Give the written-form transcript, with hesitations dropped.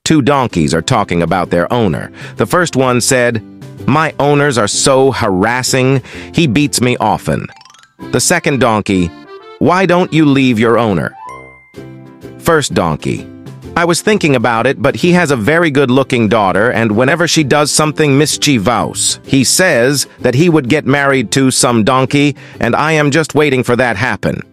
Two donkeys are talking about their owner. The first one said, "My owners are so harassing, he beats me often." The second donkey, "Why don't you leave your owner?" First donkey, "I was thinking about it, but he has a very good-looking daughter, and whenever she does something mischievous, he says that he would get married to some donkey, and I am just waiting for that happen."